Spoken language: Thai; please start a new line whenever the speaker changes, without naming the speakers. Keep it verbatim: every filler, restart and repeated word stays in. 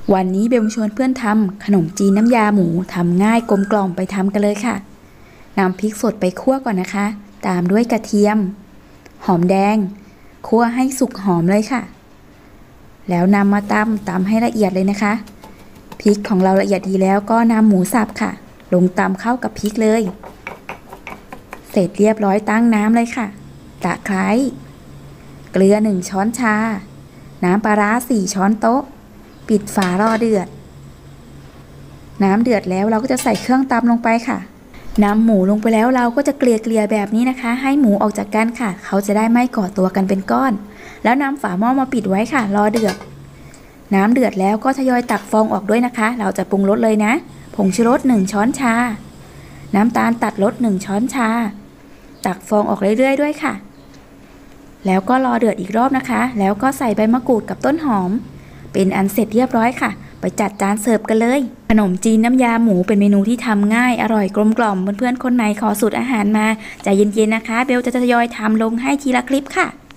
วันนี้เบลชวนเพื่อนทำขนมจีนน้ำยาหมูทำง่ายกลมกล่อมไปทำกันเลยค่ะนำพริกสดไปคั่วก่อนนะคะตามด้วยกระเทียมหอมแดงคั่วให้สุกหอมเลยค่ะแล้วนำมาตำตำให้ละเอียดเลยนะคะพริกของเราละเอียดดีแล้วก็นำหมูสับค่ะลงตำเข้ากับพริกเลยเสร็จเรียบร้อยตั้งน้ำเลยค่ะตะไคร้เกลือหนึ่งช้อนชาน้ำปลาร้าสี่ช้อนโต๊ะปิดฝารอเดือดน้ำเดือดแล้วเราก็จะใส่เครื่องตำลงไปค่ะนำหมูลงไปแล้วเราก็จะเกลี่ยเกลี่ยแบบนี้นะคะให้หมูออกจากกันค่ะเขาจะได้ไม่ก่อตัวกันเป็นก้อนแล้วนำฝาหม้อมาปิดไว้ค่ะรอเดือดน้ำเดือดแล้วก็ทยอยตักฟองออกด้วยนะคะเราจะปรุงรสเลยนะผงชูรสหนึ่งช้อนชาน้ำตาลตัดรสหนึ่งช้อนชาตักฟองออกเรื่อยๆด้วยค่ะแล้วก็รอเดือดอีกรอบนะคะแล้วก็ใส่ใบมะกรูดกับต้นหอมเป็นอันเสร็จเรียบร้อยค่ะไปจัดจานเสิร์ฟกันเลยขนมจีนน้ำยาหมูเป็นเมนูที่ทำง่ายอร่อยกลมกล่อมเพื่อนๆคนไหนขอสูตรอาหารมาใจเย็นๆนะคะเบลจะทยอยทำลงให้ทีละคลิปค่ะ